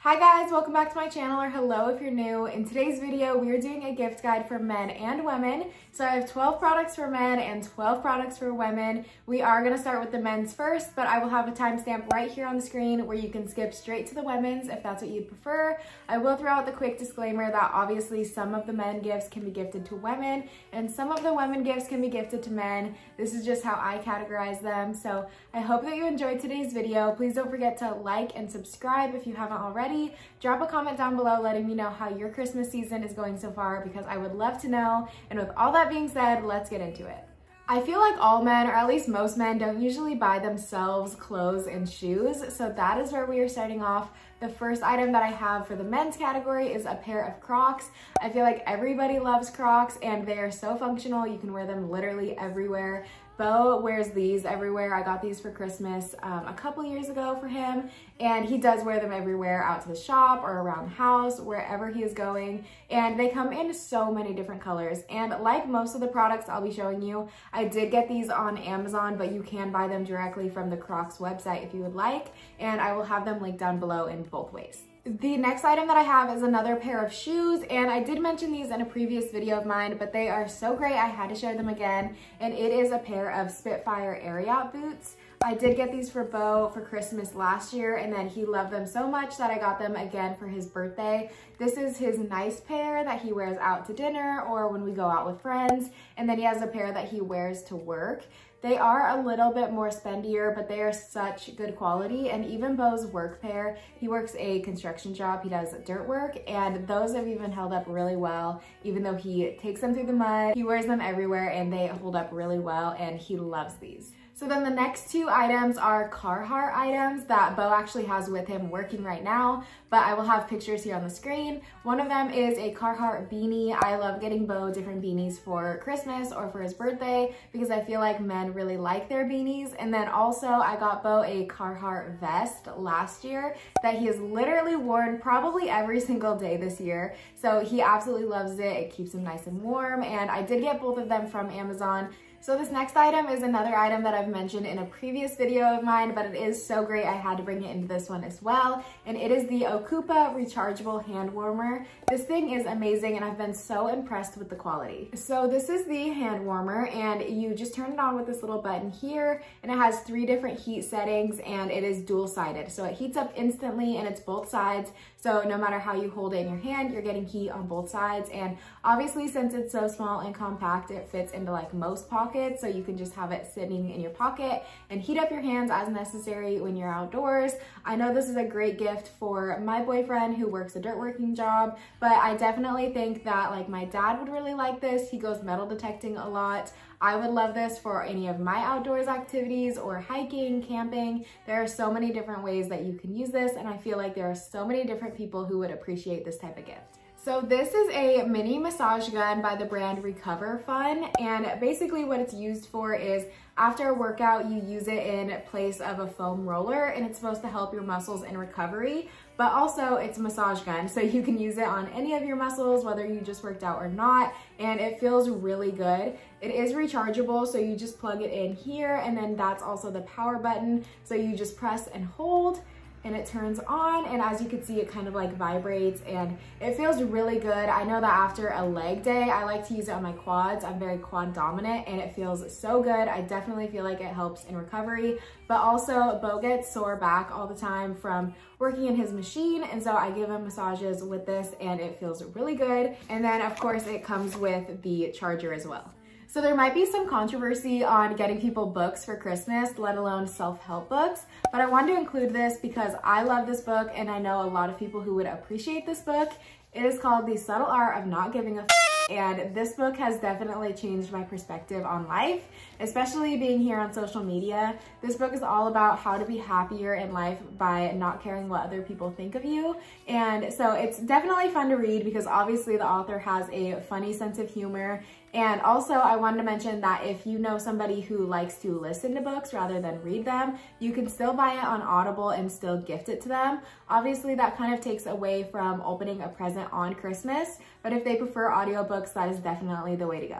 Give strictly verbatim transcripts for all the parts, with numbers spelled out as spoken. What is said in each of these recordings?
Hi guys, welcome back to my channel, or hello if you're new. In today's video, we are doing a gift guide for men and women. So I have twelve products for men and twelve products for women. We are gonna start with the men's first, but I will have a timestamp right here on the screen where you can skip straight to the women's if that's what you'd prefer. I will throw out the quick disclaimer that obviously some of the men gifts can be gifted to women and some of the women gifts can be gifted to men. This is just how I categorize them. So I hope that you enjoyed today's video. Please don't forget to like and subscribe if you haven't already. Drop a comment down below letting me know how your Christmas season is going so far because I would love to know. And with all that being said, let's get into it. I feel like all men, or at least most men, don't usually buy themselves clothes and shoes. So that is where we are starting off. The first item that I have for the men's category is a pair of Crocs. I feel like everybody loves Crocs and they are so functional. You can wear them literally everywhere. Beau wears these everywhere. I got these for Christmas um, a couple years ago for him, and he does wear them everywhere, out to the shop or around the house, wherever he is going. And they come in so many different colors. And like most of the products I'll be showing you, I did get these on Amazon, but you can buy them directly from the Crocs website if you would like. And I will have them linked down below in both ways. The next item that I have is another pair of shoes, and I did mention these in a previous video of mine, but they are so great I had to share them again, and it is a pair of Spitfire Ariat boots. I did get these for Beau for Christmas last year, and then he loved them so much that I got them again for his birthday. This is his nice pair that he wears out to dinner or when we go out with friends, and then he has a pair that he wears to work. They are a little bit more spendier, but they are such good quality. And even Beau's work pair, he works a construction job, he does dirt work, and those have even held up really well. Even though he takes them through the mud, he wears them everywhere and they hold up really well, and he loves these. So then the next two items are Carhartt items that Beau actually has with him working right now, but I will have pictures here on the screen. One of them is a Carhartt beanie. I love getting Beau different beanies for Christmas or for his birthday because I feel like men really like their beanies. And then also I got Beau a Carhartt vest last year that he has literally worn probably every single day this year. So he absolutely loves it. It keeps him nice and warm, and I did get both of them from Amazon. So this next item is another item that I've mentioned in a previous video of mine, but it is so great I had to bring it into this one as well. And it is the Okupa rechargeable hand warmer. This thing is amazing and I've been so impressed with the quality. So this is the hand warmer, and you just turn it on with this little button here, and it has three different heat settings, and it is dual-sided. So it heats up instantly and it's both sides. So no matter how you hold it in your hand, you're getting heat on both sides. And obviously since it's so small and compact, it fits into like most pockets. So you can just have it sitting in your pocket and heat up your hands as necessary when you're outdoors. I know this is a great gift for my boyfriend who works a dirt working job, but I definitely think that like my dad would really like this. He goes metal detecting a lot. I would love this for any of my outdoors activities or hiking, camping. There are so many different ways that you can use this, and I feel like there are so many different people who would appreciate this type of gift. So this is a mini massage gun by the brand Recover Fun, and basically what it's used for is after a workout, you use it in place of a foam roller, and it's supposed to help your muscles in recovery, but also it's a massage gun, so you can use it on any of your muscles, whether you just worked out or not, and it feels really good. It is rechargeable, so you just plug it in here, and then that's also the power button, so you just press and hold, and it turns on, and as you can see, it kind of like vibrates and it feels really good. I know that after a leg day, I like to use it on my quads. I'm very quad dominant and it feels so good. I definitely feel like it helps in recovery, but also Beau gets sore back all the time from working in his machine, and so I give him massages with this and it feels really good. And then of course it comes with the charger as well. So there might be some controversy on getting people books for Christmas, let alone self-help books, but I wanted to include this because I love this book and I know a lot of people who would appreciate this book. It is called The Subtle Art of Not Giving a F***, and this book has definitely changed my perspective on life, especially being here on social media. This book is all about how to be happier in life by not caring what other people think of you. And so it's definitely fun to read because obviously the author has a funny sense of humor. And also I wanted to mention that if you know somebody who likes to listen to books rather than read them, you can still buy it on Audible and still gift it to them. Obviously that kind of takes away from opening a present on Christmas, but if they prefer audiobooks, that is definitely the way to go.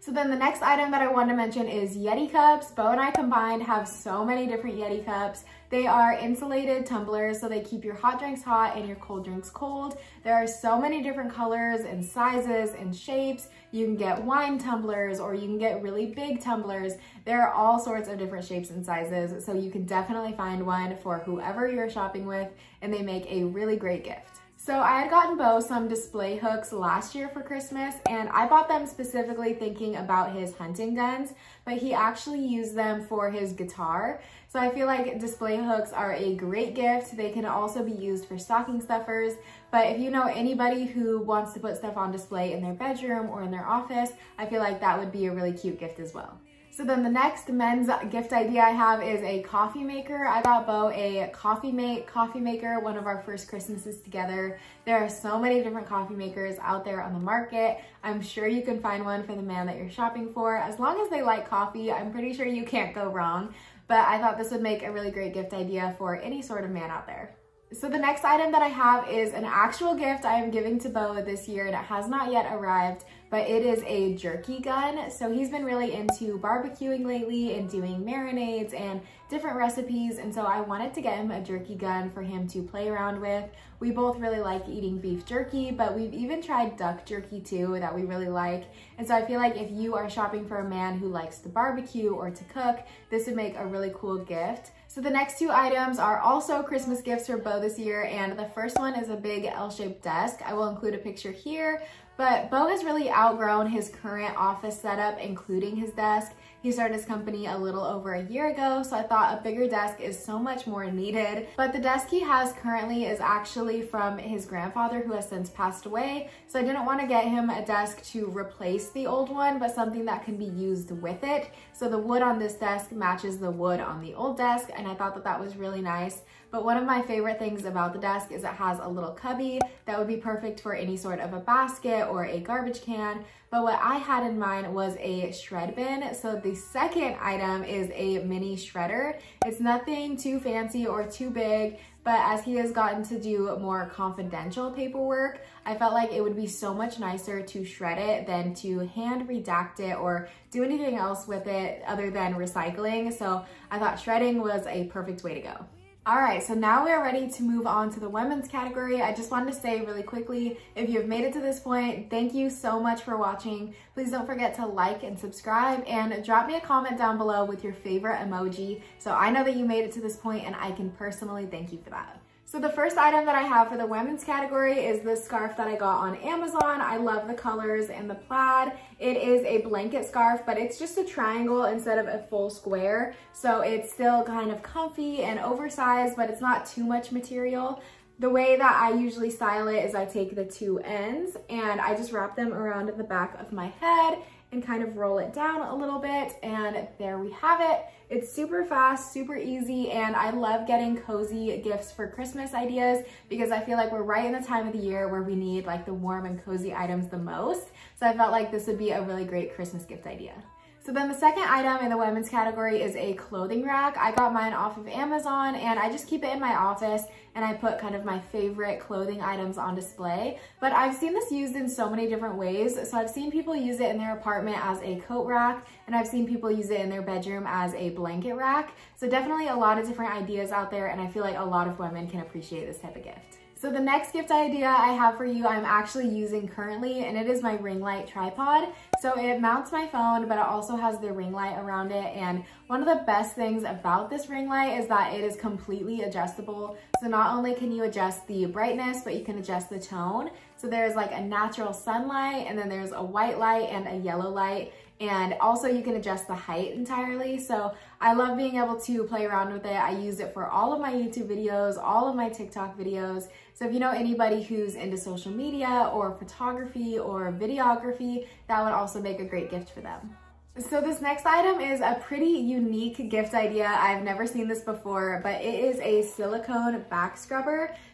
So then the next item that I wanted to mention is Yeti cups. Beau and I combined have so many different Yeti cups. They are insulated tumblers, so they keep your hot drinks hot and your cold drinks cold. There are so many different colors and sizes and shapes. You can get wine tumblers or you can get really big tumblers. There are all sorts of different shapes and sizes, so you can definitely find one for whoever you're shopping with, and they make a really great gift. So I had gotten Beau some display hooks last year for Christmas, and I bought them specifically thinking about his hunting guns, but he actually used them for his guitar. So I feel like display hooks are a great gift. They can also be used for stocking stuffers, but if you know anybody who wants to put stuff on display in their bedroom or in their office, I feel like that would be a really cute gift as well. So then the next men's gift idea I have is a coffee maker. I got Beau a Coffee Mate coffee maker, one of our first Christmases together. There are so many different coffee makers out there on the market. I'm sure you can find one for the man that you're shopping for. As long as they like coffee, I'm pretty sure you can't go wrong. But I thought this would make a really great gift idea for any sort of man out there. So the next item that I have is an actual gift I am giving to Beau this year, and it has not yet arrived, but it is a jerky gun. So he's been really into barbecuing lately and doing marinades and different recipes, and so I wanted to get him a jerky gun for him to play around with. We both really like eating beef jerky, but we've even tried duck jerky too that we really like. And so I feel like if you are shopping for a man who likes to barbecue or to cook, this would make a really cool gift. So the next two items are also Christmas gifts for Beau this year, and the first one is a big L-shaped desk. I will include a picture here, but Beau has really outgrown his current office setup, including his desk. He started his company a little over a year ago, so I thought a bigger desk is so much more needed. But the desk he has currently is actually from his grandfather, who has since passed away. So I didn't want to get him a desk to replace the old one, but something that can be used with it. So the wood on this desk matches the wood on the old desk, and I thought that that was really nice. But one of my favorite things about the desk is it has a little cubby that would be perfect for any sort of a basket or a garbage can. But what I had in mind was a shred bin. So the second item is a mini shredder. It's nothing too fancy or too big, but as he has gotten to do more confidential paperwork, I felt like it would be so much nicer to shred it than to hand redact it or do anything else with it other than recycling. So I thought shredding was a perfect way to go. All right, so now we are ready to move on to the women's category. I just wanted to say really quickly, if you have made it to this point, thank you so much for watching. Please don't forget to like and subscribe, and drop me a comment down below with your favorite emoji so I know that you made it to this point and I can personally thank you for that. So the first item that I have for the women's category is this scarf that I got on Amazon. I love the colors and the plaid. It is a blanket scarf, but it's just a triangle instead of a full square. So it's still kind of comfy and oversized, but it's not too much material. The way that I usually style it is I take the two ends and I just wrap them around the back of my head and kind of roll it down a little bit, and there we have it. It's super fast, super easy, and I love getting cozy gifts for Christmas ideas because I feel like we're right in the time of the year where we need like the warm and cozy items the most. So I felt like this would be a really great Christmas gift idea. So then the second item in the women's category is a clothing rack. I got mine off of Amazon, and I just keep it in my office and I put kind of my favorite clothing items on display. But I've seen this used in so many different ways. So I've seen people use it in their apartment as a coat rack, and I've seen people use it in their bedroom as a blanket rack. So definitely a lot of different ideas out there, and I feel like a lot of women can appreciate this type of gift. So the next gift idea I have for you, I'm actually using currently, and it is my ring light tripod. So it mounts my phone, but it also has the ring light around it. And one of the best things about this ring light is that it is completely adjustable. So not only can you adjust the brightness, but you can adjust the tone. So there's like a natural sunlight, and then there's a white light and a yellow light. And also you can adjust the height entirely. So I love being able to play around with it. I use it for all of my YouTube videos, all of my TikTok videos. So if you know anybody who's into social media or photography or videography, that would also make a great gift for them. So this next item is a pretty unique gift idea. I've never seen this before, but it is a silicone back scrubber.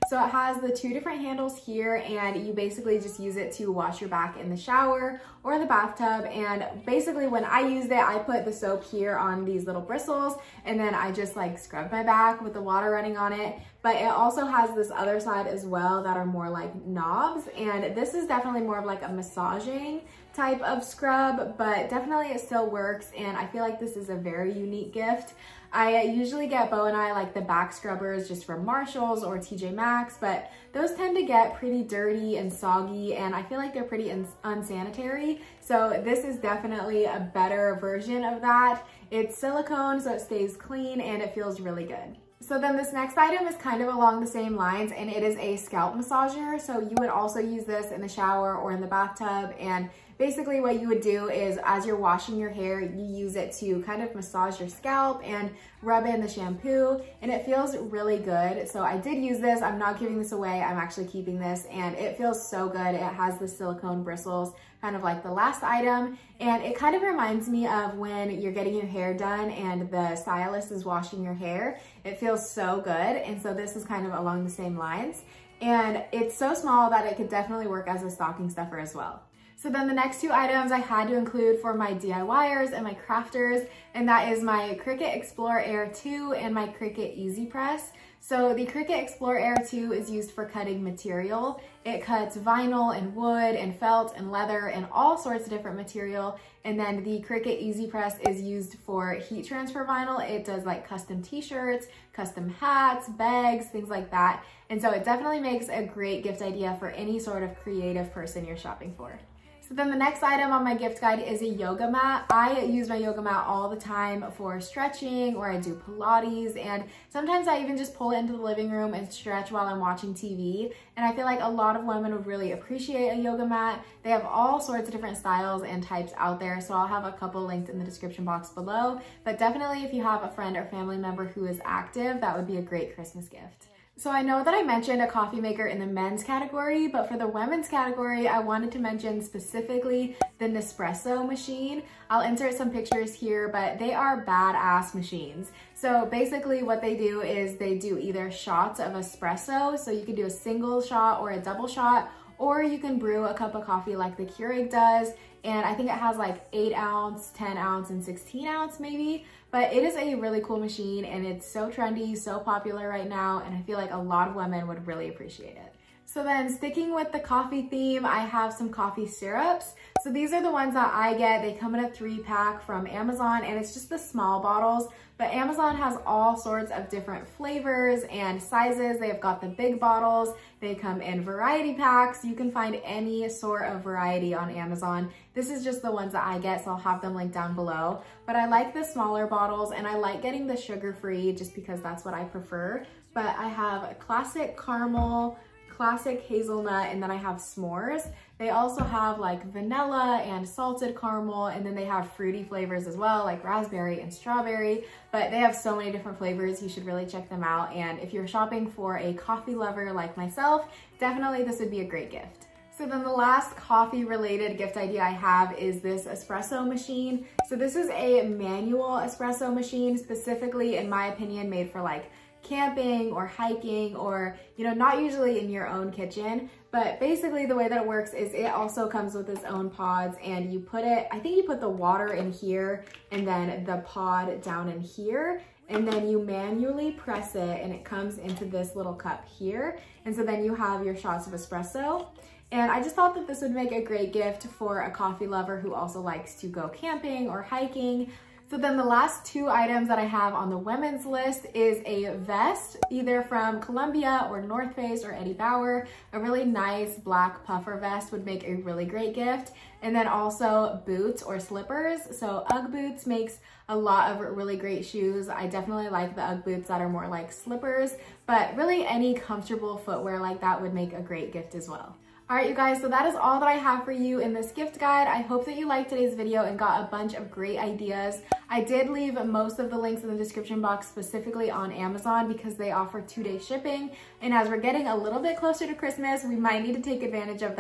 So it has the two different handles here, and you basically just use it to wash your back in the shower or the bathtub. And basically when I used it, I put the soap here on these little bristles, and then I just like scrubbed my back with the water running on it. But it also has this other side as well that are more like knobs, and this is definitely more of like a massaging type of scrub, but definitely it still works, and I feel like this is a very unique gift. I usually get Beau and I like the back scrubbers just from Marshalls or T J Maxx, but those tend to get pretty dirty and soggy, and I feel like they're pretty unsanitary. So this is definitely a better version of that. It's silicone, so it stays clean and it feels really good. So then this next item is kind of along the same lines, and it is a scalp massager. So you would also use this in the shower or in the bathtub, and basically what you would do is as you're washing your hair, you use it to kind of massage your scalp and rub in the shampoo, and it feels really good. So I did use this. I'm not giving this away. I'm actually keeping this, and it feels so good. It has the silicone bristles, kind of like the last item, and it kind of reminds me of when you're getting your hair done and the stylist is washing your hair. It feels so good, and so this is kind of along the same lines, and it's so small that it could definitely work as a stocking stuffer as well. So then the next two items I had to include for my DIYers and my crafters, and that is my Cricut Explore Air two and my Cricut Easy Press. So the Cricut Explore Air two is used for cutting material. It cuts vinyl and wood and felt and leather and all sorts of different material. And then the Cricut Easy Press is used for heat transfer vinyl. It does like custom t-shirts, custom hats, bags, things like that. And so it definitely makes a great gift idea for any sort of creative person you're shopping for. So then the next item on my gift guide is a yoga mat. I use my yoga mat all the time for stretching, or I do Pilates, and sometimes I even just pull it into the living room and stretch while I'm watching T V. And I feel like a lot of women would really appreciate a yoga mat. They have all sorts of different styles and types out there, so I'll have a couple linked in the description box below. But definitely if you have a friend or family member who is active, that would be a great Christmas gift. So I know that I mentioned a coffee maker in the men's category, but for the women's category, I wanted to mention specifically the Nespresso machine. I'll insert some pictures here, but they are badass machines. So basically what they do is they do either shots of espresso, so you can do a single shot or a double shot, or you can brew a cup of coffee like the Keurig does. And I think it has like eight ounce, ten ounce, and sixteen ounce maybe. But it is a really cool machine, and it's so trendy, so popular right now, and I feel like a lot of women would really appreciate it. So then sticking with the coffee theme, I have some coffee syrups. So these are the ones that I get. They come in a three pack from Amazon, and it's just the small bottles, but Amazon has all sorts of different flavors and sizes. They've got the big bottles. They come in variety packs. You can find any sort of variety on Amazon. This is just the ones that I get, so I'll have them linked down below. But I like the smaller bottles, and I like getting the sugar-free just because that's what I prefer. But I have a classic caramel, classic hazelnut, and then I have s'mores. They also have like vanilla and salted caramel, and then they have fruity flavors as well, like raspberry and strawberry. But they have so many different flavors. You should really check them out. And if you're shopping for a coffee lover like myself, definitely this would be a great gift. So then the last coffee related gift idea I have is this espresso machine. So this is a manual espresso machine, specifically in my opinion made for like camping or hiking, or you know, not usually in your own kitchen. But basically the way that it works is it also comes with its own pods, and you put it, I think you put the water in here and then the pod down in here, and then you manually press it and it comes into this little cup here. And so then you have your shots of espresso. And I just thought that this would make a great gift for a coffee lover who also likes to go camping or hiking. So then the last two items that I have on the women's list is a vest, either from Columbia or North Face or Eddie Bauer. A really nice black puffer vest would make a really great gift. And then also boots or slippers. So Ugg boots makes a lot of really great shoes. I definitely like the Ugg boots that are more like slippers, but really any comfortable footwear like that would make a great gift as well. All right, you guys, so that is all that I have for you in this gift guide. I hope that you liked today's video and got a bunch of great ideas. I did leave most of the links in the description box specifically on Amazon because they offer two-day shipping. And as we're getting a little bit closer to Christmas, we might need to take advantage of that.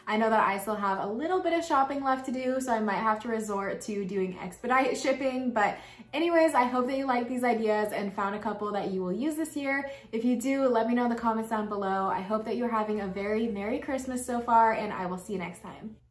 I know that I still have a little bit of shopping left to do, so I might have to resort to doing expedite shipping. But anyways, I hope that you like these ideas and found a couple that you will use this year. If you do, let me know in the comments down below. I hope that you're having a very Merry Christmas so far, and I will see you next time.